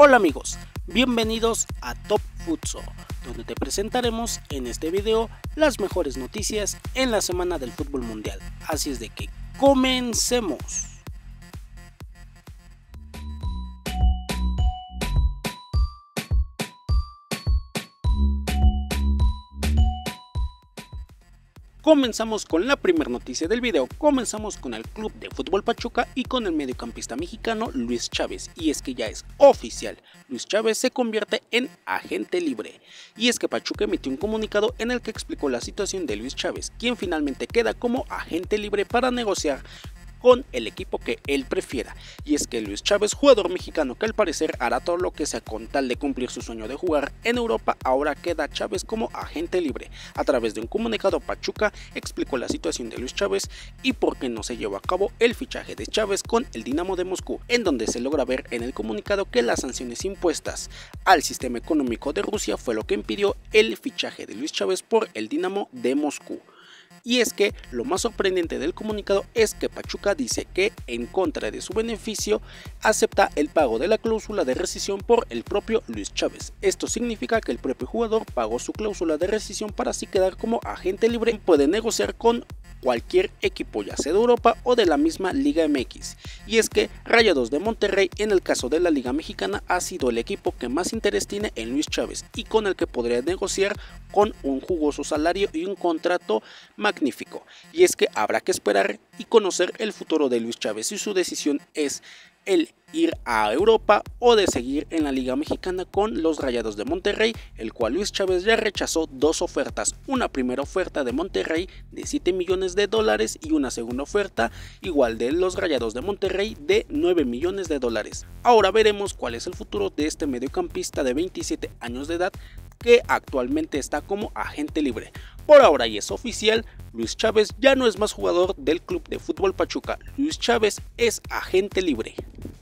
Hola amigos, bienvenidos a Top Futsal, donde te presentaremos en este video las mejores noticias en la semana del fútbol mundial. Así es de que comencemos. Comenzamos con la primera noticia del video. Comenzamos con el Club de Fútbol Pachuca y con el mediocampista mexicano Luis Chávez. Y es que ya es oficial, Luis Chávez se convierte en agente libre. Y es que Pachuca emitió un comunicado en el que explicó la situación de Luis Chávez, quien finalmente queda como agente libre para negociar con el equipo que él prefiera. Y es que Luis Chávez, jugador mexicano que al parecer hará todo lo que sea con tal de cumplir su sueño de jugar en Europa, ahora queda Chávez como agente libre. A través de un comunicado, Pachuca explicó la situación de Luis Chávez y por qué no se llevó a cabo el fichaje de Chávez con el Dinamo de Moscú, en donde se logra ver en el comunicado que las sanciones impuestas al sistema económico de Rusia fue lo que impidió el fichaje de Luis Chávez por el Dinamo de Moscú. Y es que lo más sorprendente del comunicado es que Pachuca dice que, en contra de su beneficio, acepta el pago de la cláusula de rescisión por el propio Luis Chávez. Esto significa que el propio jugador pagó su cláusula de rescisión para así quedar como agente libre y puede negociar con cualquier equipo, ya sea de Europa o de la misma Liga MX. Y es que Rayados de Monterrey, en el caso de la Liga Mexicana, ha sido el equipo que más interés tiene en Luis Chávez y con el que podría negociar con un jugoso salario y un contrato magnífico. Y es que habrá que esperar y conocer el futuro de Luis Chávez, si su decisión es el ir a Europa o de seguir en la Liga Mexicana con los Rayados de Monterrey, el cual Luis Chávez ya rechazó dos ofertas, una primera oferta de Monterrey de $7 millones y una segunda oferta igual de los Rayados de Monterrey de $9 millones. Ahora veremos cuál es el futuro de este mediocampista de 27 años de edad que actualmente está como agente libre. Por ahora y es oficial, Luis Chávez ya no es más jugador del Club de Fútbol Pachuca. Luis Chávez es agente libre.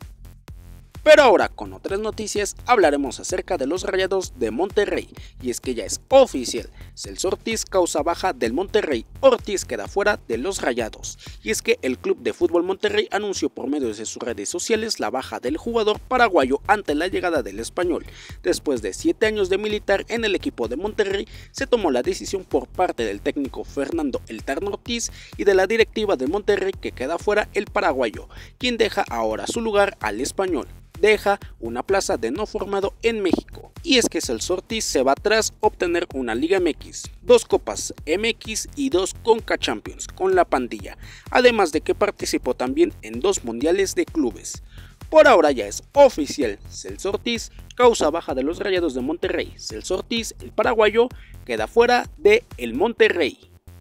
Pero ahora, con otras noticias, hablaremos acerca de los Rayados de Monterrey. Y es que ya es oficial, Celso Ortiz causa baja del Monterrey. Ortiz queda fuera de los Rayados. Y es que el Club de Fútbol Monterrey anunció por medio de sus redes sociales la baja del jugador paraguayo ante la llegada del español. Después de 7 años de militar en el equipo de Monterrey, se tomó la decisión por parte del técnico Fernando El Tano Ortiz y de la directiva de Monterrey que queda fuera el paraguayo, quien deja ahora su lugar al español. Deja una plaza de no formado en México. Y es que Celso Ortiz se va tras obtener una Liga MX, 2 Copas MX y 2 Conca Champions con la pandilla, además de que participó también en 2 mundiales de clubes. Por ahora ya es oficial, Celso Ortiz causa baja de los Rayados de Monterrey. Celso Ortiz, el paraguayo, queda fuera de el Monterrey.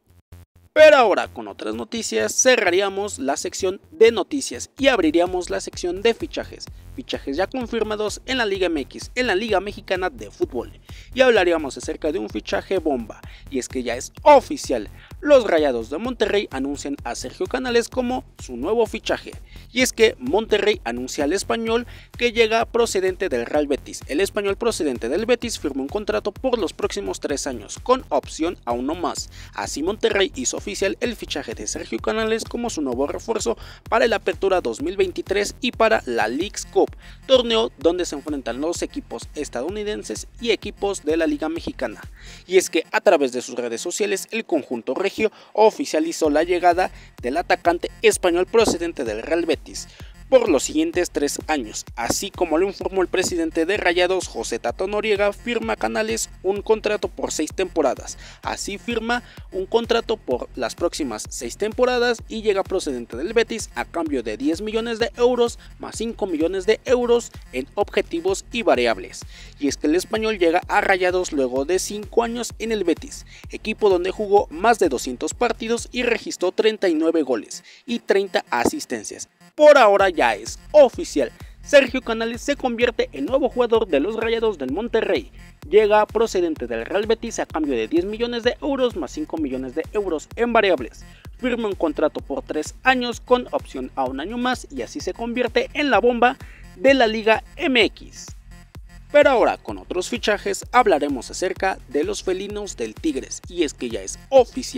Pero ahora, con otras noticias, cerraríamos la sección de noticias y abriríamos la sección de fichajes. Fichajes ya confirmados en la Liga MX, en la Liga Mexicana de Fútbol. Y hablaríamos acerca de un fichaje bomba. Y es que ya es oficial, los Rayados de Monterrey anuncian a Sergio Canales como su nuevo fichaje. Y es que Monterrey anuncia al español que llega procedente del Real Betis. El español procedente del Betis firmó un contrato por los próximos 3 años, con opción a uno más. Así Monterrey hizo oficial el fichaje de Sergio Canales como su nuevo refuerzo para el Apertura 2023 y para la Leagues Cup, torneo donde se enfrentan los equipos estadounidenses y equipos de la Liga Mexicana. Y es que a través de sus redes sociales el conjunto regio oficializó la llegada del atacante español procedente del Real Betis por los siguientes 3 años, así como lo informó el presidente de Rayados, José Tato Noriega. Firma Canales un contrato por 6 temporadas, así firma un contrato por las próximas 6 temporadas y llega procedente del Betis a cambio de 10 millones de euros más 5 millones de euros en objetivos y variables. Y es que el español llega a Rayados luego de 5 años en el Betis, equipo donde jugó más de 200 partidos y registró 39 goles y 30 asistencias. Por ahora ya es oficial, Sergio Canales se convierte en nuevo jugador de los Rayados del Monterrey. Llega procedente del Real Betis a cambio de 10 millones de euros más 5 millones de euros en variables. Firma un contrato por 3 años con opción a un año más y así se convierte en la bomba de la Liga MX. Pero ahora, con otros fichajes, hablaremos acerca de los felinos del Tigres. Y es que ya es oficial,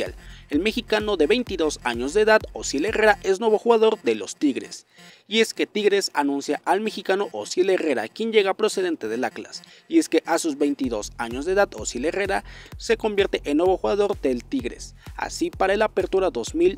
el mexicano de 22 años de edad, Osiel Herrera, es nuevo jugador de los Tigres. Y es que Tigres anuncia al mexicano Osiel Herrera, quien llega procedente del Atlas. Y es que a sus 22 años de edad, Osiel Herrera se convierte en nuevo jugador del Tigres, así para el Apertura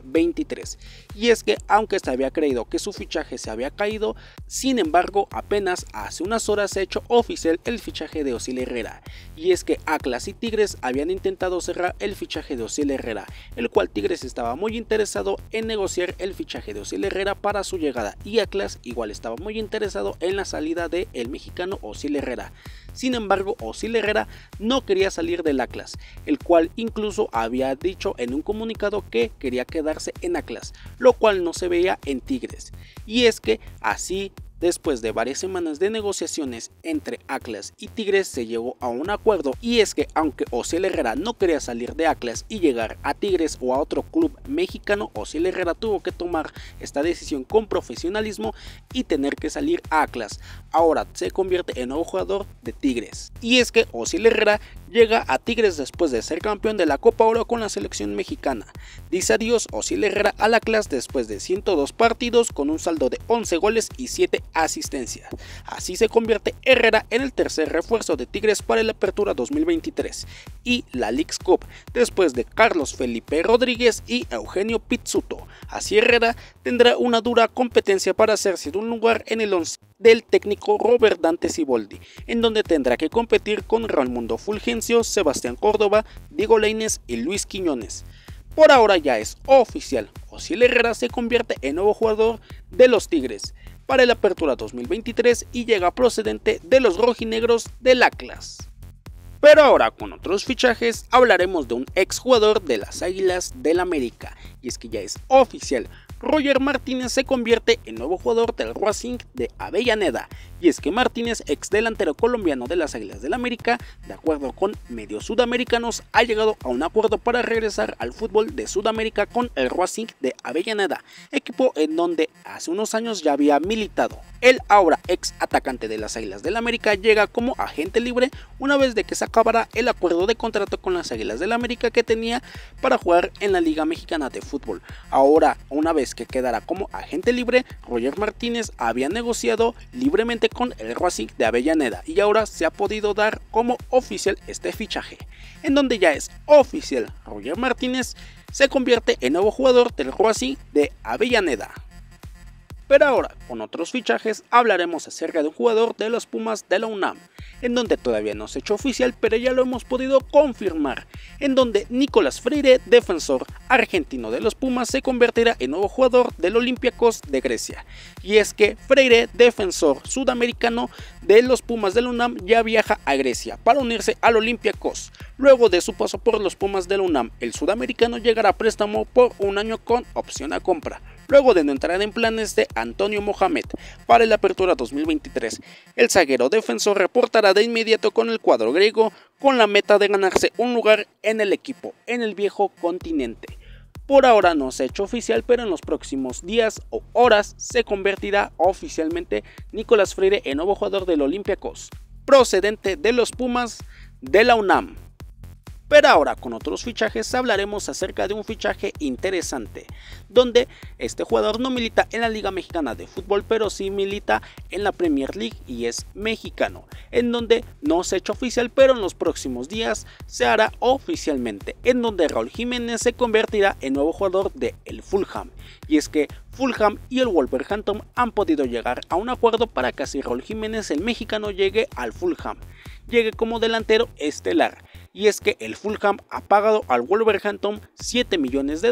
2023. Y es que aunque se había creído que su fichaje se había caído, sin embargo apenas hace unas horas se ha hecho oficial el fichaje de Osiel Herrera. Y es que Atlas y Tigres habían intentado cerrar el fichaje de Osiel Herrera, el cual Tigres estaba muy interesado en negociar el fichaje de Osiel Herrera para su llegada, y Atlas igual estaba muy interesado en la salida del mexicano Osiel Herrera. Sin embargo, Osiel Herrera no quería salir del Atlas, el cual incluso había dicho en un comunicado que quería quedarse en Atlas, lo cual no se veía en Tigres. Y es que así, después de varias semanas de negociaciones entre Atlas y Tigres, se llegó a un acuerdo, y es que aunque Osiel Herrera no quería salir de Atlas y llegar a Tigres o a otro club mexicano, Osiel Herrera tuvo que tomar esta decisión con profesionalismo y tener que salir a Atlas. Ahora se convierte en nuevo jugador de Tigres. Y es que Osiel Herrera llega a Tigres después de ser campeón de la Copa Oro con la selección mexicana. Dice adiós Osiel Herrera al Atlas después de 102 partidos con un saldo de 11 goles y 7 asistencias. Así se convierte Herrera en el tercer refuerzo de Tigres para la Apertura 2023 y la Leagues Cup, después de Carlos Felipe Rodríguez y Eugenio Pizzuto. Así Herrera tendrá una dura competencia para hacerse de un lugar en el 11 del técnico Robert Dante Siboldi, en donde tendrá que competir con Raimundo Fulgencio, Sebastián Córdoba, Diego Lainez y Luis Quiñones. Por ahora ya es oficial, Osiel Herrera se convierte en nuevo jugador de los Tigres para la Apertura 2023 y llega procedente de los rojinegros del Atlas. Pero ahora con otros fichajes hablaremos de un exjugador de las Águilas del América, y es que ya es oficial, Roger Martínez se convierte en nuevo jugador del Racing de Avellaneda. Y es que Martínez, ex delantero colombiano de las Águilas del América, de acuerdo con medios sudamericanos, ha llegado a un acuerdo para regresar al fútbol de Sudamérica con el Racing de Avellaneda, equipo en donde hace unos años ya había militado. El ahora ex atacante de las Águilas del América llega como agente libre una vez de que se acabara el acuerdo de contrato con las Águilas del América que tenía para jugar en la Liga Mexicana de Fútbol. Ahora, una vez que quedara como agente libre, Roger Martínez había negociado libremente con el Racing de Avellaneda y ahora se ha podido dar como oficial este fichaje, en donde ya es oficial, Roger Martínez se convierte en nuevo jugador del Racing de Avellaneda. Pero ahora, con otros fichajes, hablaremos acerca de un jugador de los Pumas de la UNAM, en donde todavía no se ha hecho oficial, pero ya lo hemos podido confirmar, en donde Nicolás Freire, defensor argentino de los Pumas, se convertirá en nuevo jugador del Olympiacos de Grecia. Y es que Freire, defensor sudamericano de los Pumas de la UNAM, ya viaja a Grecia para unirse al Olympiacos. Luego de su paso por los Pumas de la UNAM, el sudamericano llegará a préstamo por un año con opción a compra, luego de no entrar en planes de Antonio Mohamed para la Apertura 2023. El zaguero defensor reportará de inmediato con el cuadro griego con la meta de ganarse un lugar en el equipo en el viejo continente. Por ahora no se ha hecho oficial, pero en los próximos días o horas se convertirá oficialmente Nicolás Freire en nuevo jugador del Olympiacos, procedente de los Pumas de la UNAM. Pero ahora con otros fichajes hablaremos acerca de un fichaje interesante, donde este jugador no milita en la Liga Mexicana de Fútbol, pero sí milita en la Premier League y es mexicano, en donde no se ha hecho oficial, pero en los próximos días se hará oficialmente, en donde Raúl Jiménez se convertirá en nuevo jugador de el Fulham. Y es que Fulham y el Wolverhampton han podido llegar a un acuerdo para que así Raúl Jiménez, el mexicano, llegue al Fulham, llegue como delantero estelar. Y es que el Fulham ha pagado al Wolverhampton $7 millones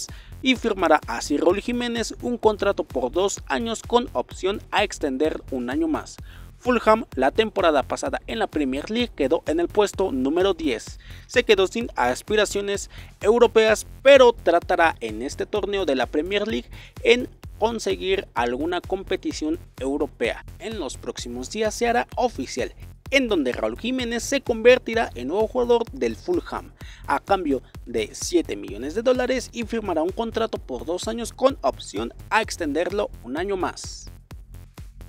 y firmará así Raúl Jiménez un contrato por 2 años con opción a extender un año más. Fulham la temporada pasada en la Premier League quedó en el puesto número 10, se quedó sin aspiraciones europeas, pero tratará en este torneo de la Premier League en conseguir alguna competición europea. En los próximos días se hará oficial, en donde Raúl Jiménez se convertirá en nuevo jugador del Fulham a cambio de $7 millones y firmará un contrato por 2 años con opción a extenderlo un año más.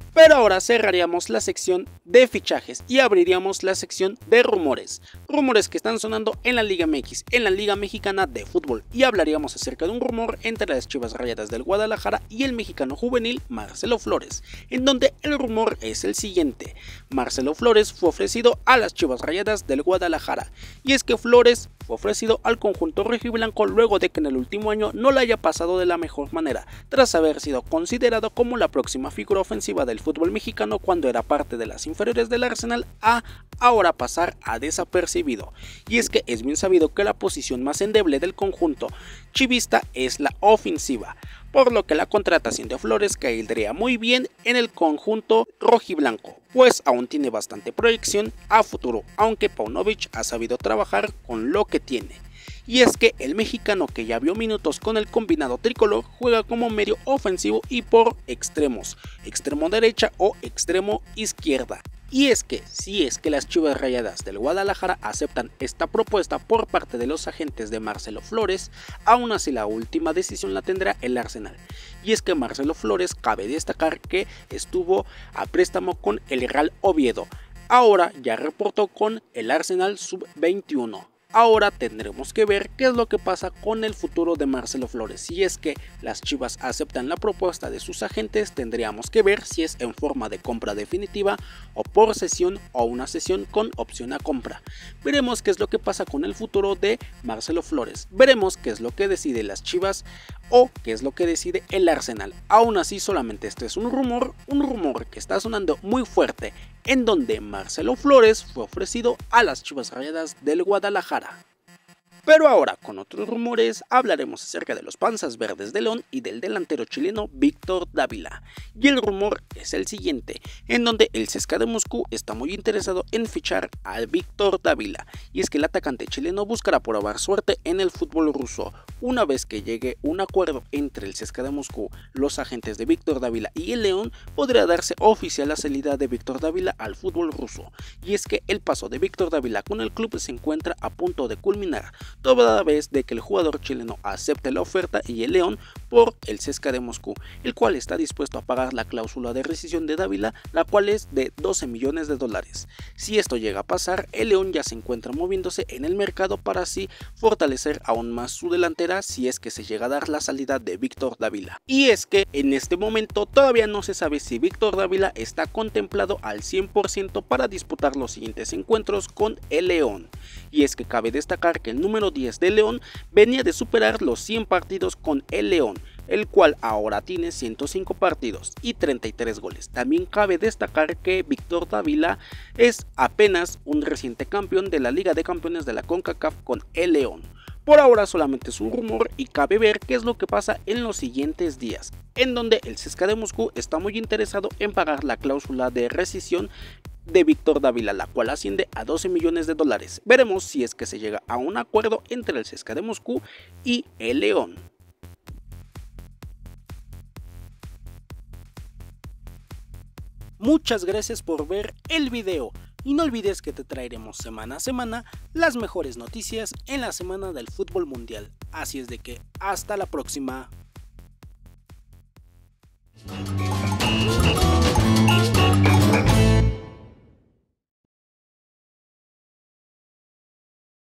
Pero ahora cerraríamos la sección de fichajes y abriríamos la sección de rumores. Rumores que están sonando en la Liga MX, en la Liga Mexicana de Fútbol. Y hablaríamos acerca de un rumor entre las Chivas Rayadas del Guadalajara y el mexicano juvenil Marcelo Flores, en donde el rumor es el siguiente. Marcelo Flores fue ofrecido a las Chivas Rayadas del Guadalajara. Y es que Flores fue ofrecido al conjunto rojiblanco luego de que en el último año no le haya pasado de la mejor manera, tras haber sido considerado como la próxima figura ofensiva del fútbol mexicano cuando era parte de las inferiores del Arsenal, a ahora pasar a desapercibido. Y es que es bien sabido que la posición más endeble del conjunto chivista es la ofensiva, por lo que la contratación de Flores caería muy bien en el conjunto rojiblanco, pues aún tiene bastante proyección a futuro, aunque Paunovic ha sabido trabajar con lo que tiene. Y es que el mexicano, que ya vio minutos con el combinado tricolor, juega como medio ofensivo y por extremos, extremo derecha o extremo izquierda. Y es que si es que las Chivas Rayadas del Guadalajara aceptan esta propuesta por parte de los agentes de Marcelo Flores, aún así la última decisión la tendrá el Arsenal. Y es que Marcelo Flores, cabe destacar que estuvo a préstamo con el Real Oviedo, ahora ya reportó con el Arsenal Sub-21. Ahora tendremos que ver qué es lo que pasa con el futuro de Marcelo Flores. Si es que las Chivas aceptan la propuesta de sus agentes, tendríamos que ver si es en forma de compra definitiva o por cesión o una cesión con opción a compra. Veremos qué es lo que pasa con el futuro de Marcelo Flores. Veremos qué es lo que decide las Chivas o qué es lo que decide el Arsenal. Aún así, solamente este es un rumor que está sonando muy fuerte, en donde Marcelo Flores fue ofrecido a las Chivas Rayadas del Guadalajara. Pero ahora, con otros rumores, hablaremos acerca de los Panzas Verdes de León y del delantero chileno Víctor Dávila. Y el rumor es el siguiente, en donde el CSKA de Moscú está muy interesado en fichar a Víctor Dávila. Y es que el atacante chileno buscará probar suerte en el fútbol ruso. Una vez que llegue un acuerdo entre el CSKA de Moscú, los agentes de Víctor Dávila y el León, podría darse oficial la salida de Víctor Dávila al fútbol ruso. Y es que el paso de Víctor Dávila con el club se encuentra a punto de culminar, toda vez de que el jugador chileno acepte la oferta y el León por el CSKA de Moscú, el cual está dispuesto a pagar la cláusula de rescisión de Dávila, la cual es de 12 millones de dólares. Si esto llega a pasar, el León ya se encuentra moviéndose en el mercado para así fortalecer aún más su delantera si es que se llega a dar la salida de Víctor Dávila. Y es que en este momento todavía no se sabe si Víctor Dávila está contemplado al 100% para disputar los siguientes encuentros con el León. Y es que cabe destacar que el número 10 de León venía de superar los 100 partidos con el León, el cual ahora tiene 105 partidos y 33 goles. También cabe destacar que Víctor Dávila es apenas un reciente campeón de la Liga de Campeones de la CONCACAF con el León. Por ahora solamente es un rumor y cabe ver qué es lo que pasa en los siguientes días, en donde el CSKA de Moscú está muy interesado en pagar la cláusula de rescisión de Víctor Dávila, la cual asciende a 12 millones de dólares. Veremos si es que se llega a un acuerdo entre el CSKA de Moscú y el León. Muchas gracias por ver el video y no olvides que te traeremos semana a semana las mejores noticias en la semana del fútbol mundial. Así es de que hasta la próxima.